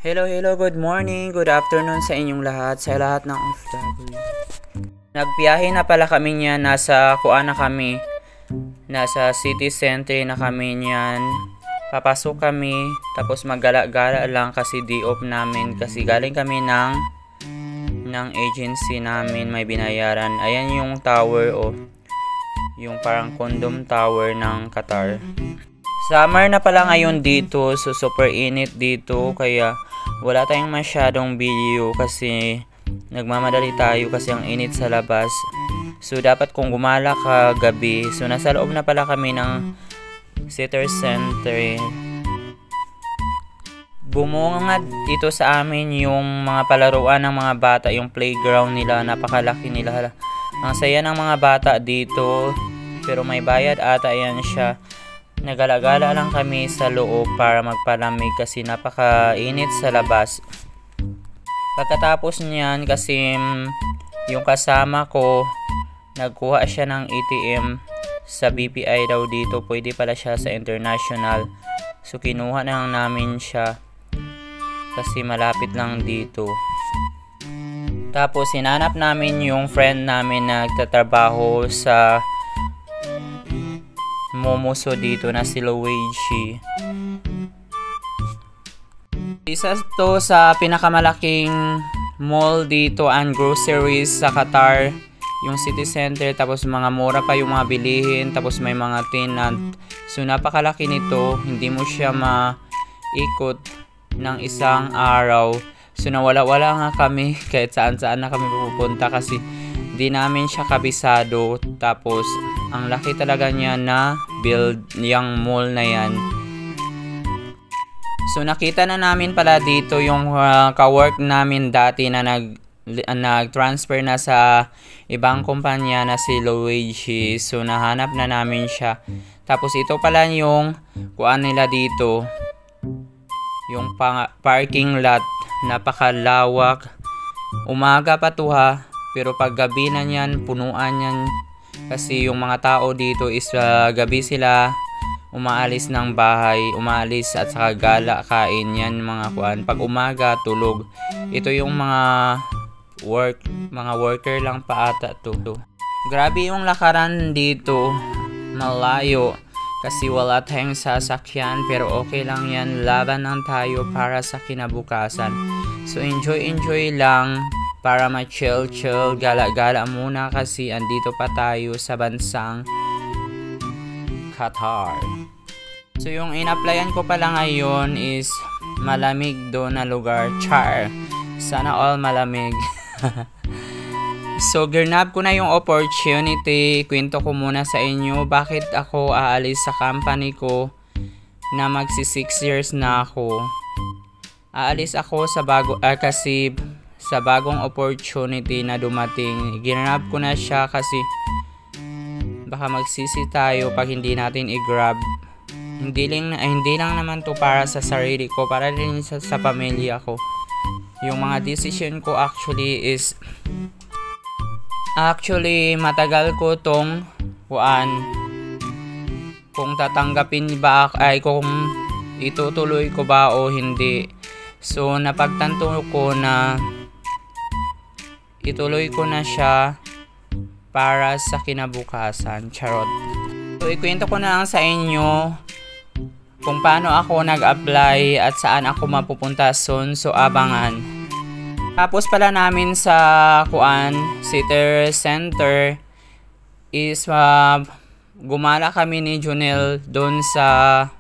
Hello, good morning, good afternoon sa inyong lahat, sa lahat ng OFW. Nagbiyahe na pala kami niyan, nasa kuan na kami, nasa city center na kami niyan. Papasok kami, tapos maggala-gala lang kasi day off namin, kasi galing kami ng agency namin, may binayaran. Ayan yung tower yung parang condom tower ng Qatar. Summer na pala ngayon dito, so super init dito, kaya wala tayong masyadong video kasi nagmamadali tayo kasi ang init sa labas. So dapat kung gumala ka gabi, so nasa loob na pala kami ng city center. Bumungad dito sa amin yung mga palaruan ng mga bata, yung playground nila, napakalaki nila. Ang saya ng mga bata dito, pero may bayad ata yan siya. Nagalagala lang kami sa loob para magpalamig kasi napakainit sa labas. Pagkatapos niyan kasi yung kasama ko nagkuha siya ng ATM sa BPI daw dito, pwede pala siya sa international, so kinuha na lang namin siya kasi malapit lang dito. Tapos hinanap namin yung friend namin na nagtatrabaho sa Momoso dito na si Luigi. Isa to sa pinakamalaking mall dito and groceries sa Qatar, yung city center, tapos mga mura pa yung mga bilihin, tapos may mga tenant. So napakalaki nito, hindi mo siya maikot ng isang araw. So nawala-wala nga kami kahit saan-saan na kami pupunta kasi di namin siya kabisado. Tapos ang laki talaga niya na build yung mall na yan. So nakita na namin pala dito yung ka-work namin dati na nag-transfer na sa ibang kumpanya na si Luigi. So nahanap na namin siya. Tapos ito pala yung kuan nila dito, yung parking lot, napakalawak. Umaga pa to ha, pero pag gabi na yan, punuan yan. Kasi yung mga tao dito is gabi sila umaalis ng bahay, umaalis at saka gala, kain yan mga kuan. Pag umaga, tulog. Ito yung mga worker lang pa ata to. Grabe yung lakaran dito, malayo. Kasi wala tayong sasakyan, pero okay lang yan, laban lang tayo para sa kinabukasan. So enjoy lang para ma-chill, gala-gala muna kasi andito pa tayo sa bansang Qatar. So yung in-applyan ko pala ngayon is malamig doon na lugar. Char! Sana all malamig. So girnab ko na yung opportunity. Kwento ko muna sa inyo bakit ako aalis sa company ko na magsi 6 years na ako. Aalis ako sa kasi sa bagong opportunity na dumating. Ginrab ko na siya kasi baka magsisi tayo pag hindi natin i-grab. Hindi lang naman to para sa sarili ko, para rin sa pamilya ko. Yung mga decision ko actually matagal ko tong kung tatanggapin ba kung itutuloy ko ba o hindi. So napagtanto ko na ituloy ko na siya para sa kinabukasan. Charot. So ikwento ko na lang sa inyo kung paano ako nag-apply at saan ako mapupunta soon. So abangan. Tapos pala namin sa city center is gumala kami ni Junel doon sa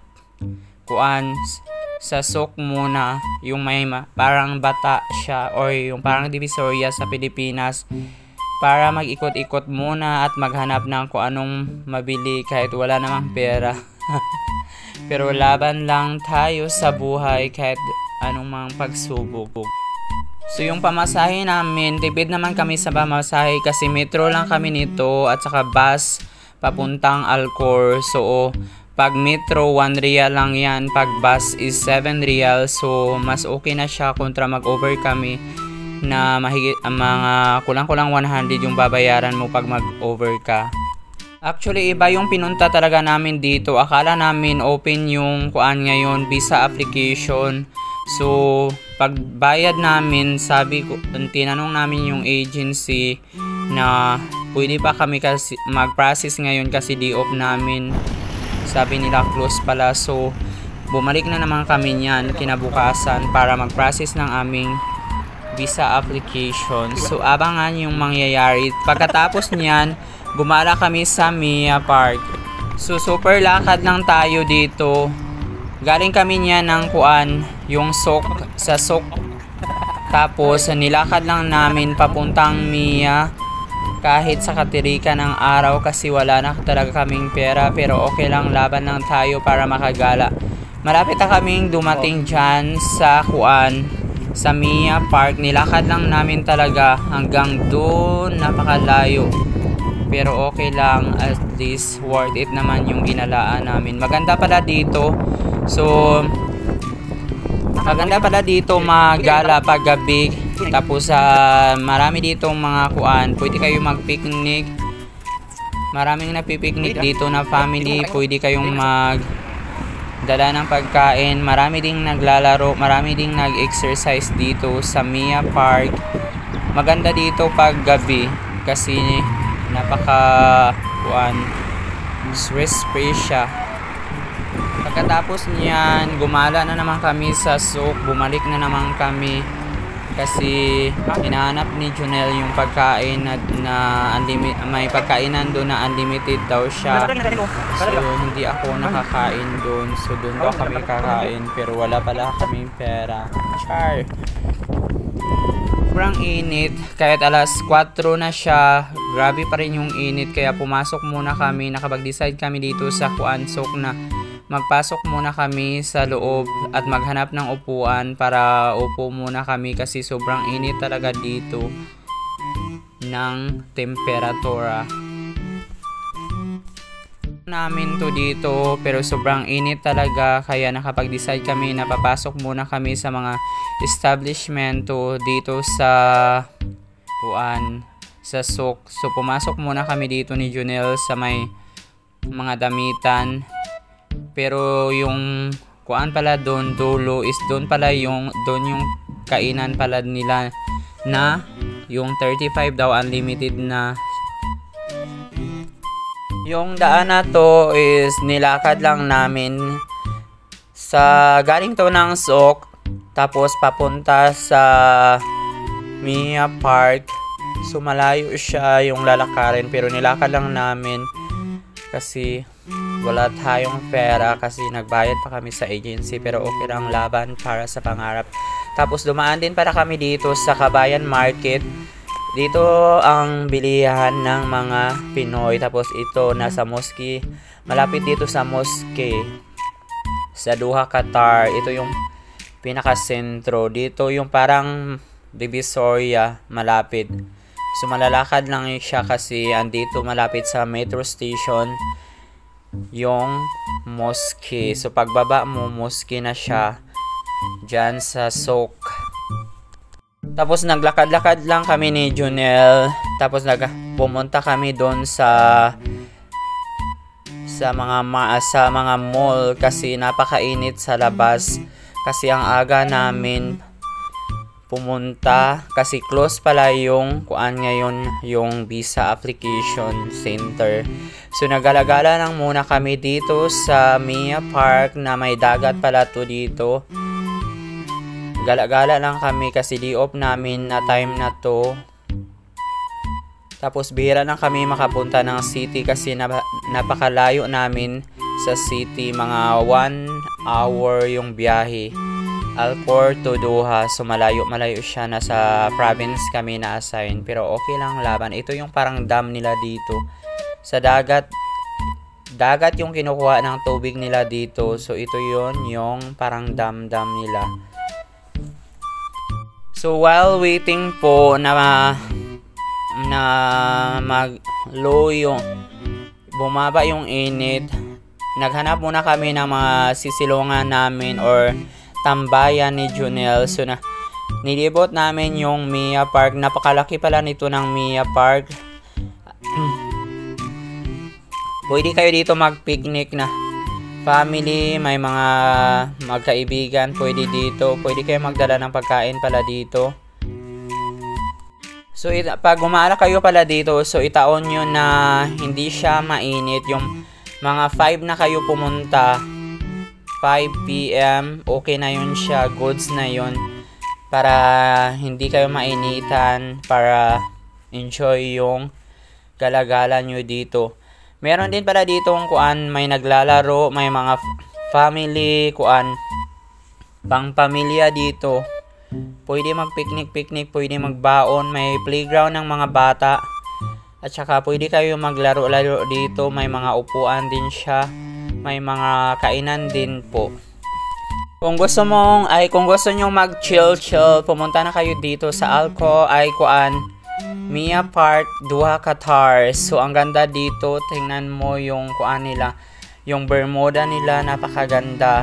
sa Sok muna, yung may parang bata siya or yung parang Divisoria sa Pilipinas, para mag-ikot-ikot muna at maghanap ng kung anong mabili kahit wala namang pera. Pero laban lang tayo sa buhay kahit anong mga pagsubok. So yung pamasahe namin, tipid naman kami sa pamasahe kasi metro lang kami nito at saka bus papuntang Alcor. So pag metro 1 real lang yan, pag bus is 7 real. So mas okay na siya kontra mag-over kami na mahigit mga kulang-kulang 100 yung babayaran mo pag mag-over ka. Actually, iba yung pinunta talaga namin dito. Akala namin open yung ngayon, visa application. So, pagbayad namin, sabi ko, tinanong namin yung agency na pwede pa kami kasi mag-process ngayon kasi day off namin. Sabi nila close pala. So bumalik na naman kami niyan kinabukasan para mag-process ng aming visa application. So abangan yung mangyayari. Pagkatapos niyan, gumala kami sa Mia Park. So super lakad lang tayo dito. Galing kami niya ng yung sa Sok. Tapos nilakad lang namin papuntang Mia kahit sa katirikan ng araw kasi wala na talaga kaming pera, pero okay lang, laban lang tayo para makagala. Malapit na kaming dumating dyan sa sa Mia Park. Nilakad lang namin talaga hanggang doon, napakalayo. Pero okay lang, at least worth it naman yung ginalaan namin. Maganda pala dito. So maganda pala dito magala pag gabi. Tapos marami dito mga pwede kayo mag-picnic. Maraming napipiknik dito na family. Pwede kayong dala ng pagkain. Marami ding naglalaro, marami ding nag-exercise dito sa Mia Park. Maganda dito pag gabi kasi napaka stress-free siya. Pagkatapos niyan, gumala na naman kami sa Sok. Bumalik na naman kami kasi hinahanap ni Junel yung pagkain na may pagkainan doon na unlimited daw siya. So hindi ako nakakain doon. So doon daw kami kakain pero wala pala kaming pera. Char! Sobrang init. Kahit alas 4 na siya, grabe pa rin yung init. Kaya pumasok muna kami. Nakapag-decide kami dito sa Sok na magpasok muna kami sa loob at maghanap ng upuan para upo muna kami kasi sobrang init talaga dito ng temperatura namin to dito, pero sobrang init talaga kaya nakapag-decide kami na papasok muna kami sa mga establishment dito sa Sok. So pumasok muna kami dito ni Junel sa may mga damitan. Pero yung pala doon, dulo is doon yung kainan pala nila na yung 35 daw unlimited na. Yung daan na to is nilakad lang namin galing to ng Sok tapos papunta sa Mia Park. So malayo siya yung lalakarin pero nilakad lang namin kasi wala tayong pera kasi nagbayad pa kami sa agency, pero okay lang, laban para sa pangarap. Tapos dumaan din para kami dito sa Kabayan Market. Dito ang bilihan ng mga Pinoy. Tapos ito nasa mosque. Malapit dito sa mosque sa Doha, Qatar. Ito yung pinaka-sentro. Dito yung parang Divisoria malapit. So malalakad lang siya kasi andito malapit sa metro station yung mosque. So pagbaba mo, mosque na siya dyan sa Sok. Tapos naglakad-lakad lang kami ni Junel. Tapos pumunta kami doon sa mga mall kasi napakainit sa labas. Kasi ang aga namin pumunta kasi close pala yung ngayon yung visa application center. So nagalagala lang muna kami dito sa Mia Park na may dagat pala to dito. Gala-gala lang kami kasi day off namin na time na to. Tapos bihira lang kami makapunta ng city kasi napakalayo namin sa city, mga 1 hour yung biyahe. Alcor to Doha. So malayo siya, nasa province kami na-assign. Pero okay lang, laban. Ito yung parang dam nila dito. Sa dagat yung kinukuha ng tubig nila dito. So ito yung parang dam nila. So while waiting po na mag-low bumaba yung init, naghanap muna kami ng mga sisilungan namin or tambayan ni Junel. So nilibot namin yung Mia Park. Napakalaki pala nito ng Mia Park. Pwede kayo dito mag-picnic na family, may mga magkaibigan, pwede dito. Pwede kayo magdala ng pagkain pala dito. So, pag gumala kayo pala dito, so itaon nyo na hindi siya mainit. Yung mga 5 na kayo pumunta, 5 p.m., okay na yun siya, goods na yun. Para hindi kayo mainitan, para enjoy yung galagala nyo dito. Meron din pala dito kung may naglalaro, may mga family, pang pamilya dito. Pwede mag-picnic, pwede magbaon, may playground ng mga bata. At saka pwede kayo maglaro-laro dito, may mga upuan din siya, may mga kainan din po. Kung gusto nyo mag-chill, pumunta na kayo dito sa Alco Mia Park, Duha, Qatar. So, ang ganda dito. Tingnan mo yung nila. Yung Bermuda nila, napakaganda.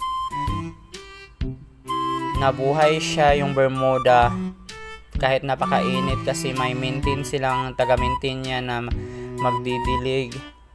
Nabuhay siya yung Bermuda. Kahit napakainit kasi may maintain silang taga-maintain niya na magdidilig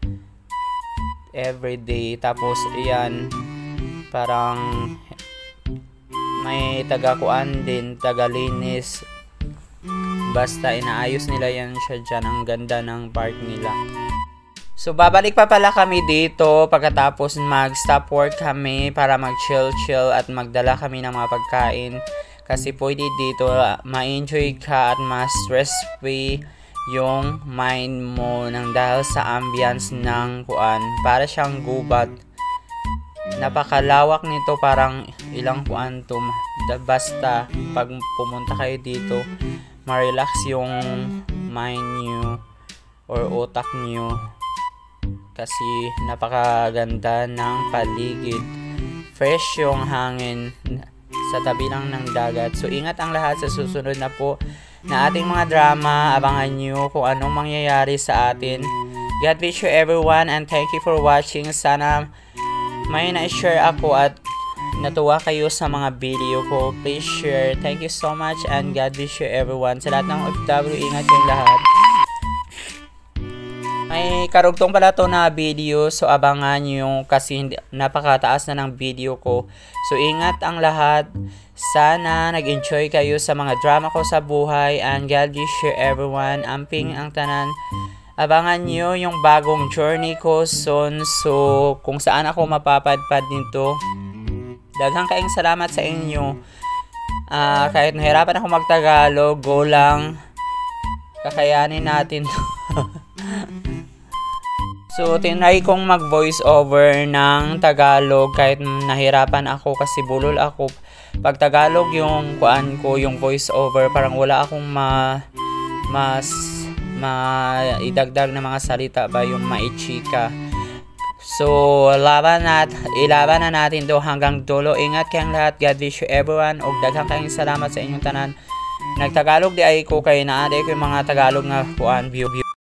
everyday. Tapos, iyan, parang may tagalinis. Basta inaayos nila yan siya dyan. Ang ganda ng park nila. So, babalik pa pala kami dito pagkatapos mag-stop work kami para mag-chill at magdala kami ng mga pagkain. Kasi pwede dito ma-enjoy ka at ma-stress-free yung mind mo nang dahil sa ambience ng para siyang gubat. Napakalawak nito, parang ilang to. Basta pag pumunta kayo dito, ma-relax yung mind nyo or utak nyo kasi napakaganda ng paligid. Fresh yung hangin sa tabi lang ng dagat. So, ingat ang lahat sa susunod na po na ating mga drama. Abangan nyo kung anong mangyayari sa atin. God bless you everyone and thank you for watching. Sana may na-share ako at natuwa kayo sa mga video ko. Please share. Thank you so much and God bless you everyone. Sa lahat ng OFW, ingat yung lahat. May karugtong pala to na video, so abangan nyo kasi napakataas na ng video ko. So ingat ang lahat. Sana nag-enjoy kayo sa mga drama ko sa buhay and God bless you everyone. Amping ang tanan. Abangan nyo yung bagong journey ko soon. So kung saan ako mapapadpad nito. Daghang kaing salamat sa inyo. Kahit nahirapan ako mag-Tagalog, go lang. Kakayanin natin to. So, tinry kong mag-voice over ng Tagalog kahit nahirapan ako kasi bulol ako. Pag Tagalog yung yung voice over, parang wala akong idagdag na mga salita ba yung maichika. So, ilaban na natin to hanggang dulo. Ingat kayong lahat. God bless you everyone. Og daghang kayong salamat sa inyong tanan. Nagtagalog di ay ko kay naade ko yung mga Tagalog nga view.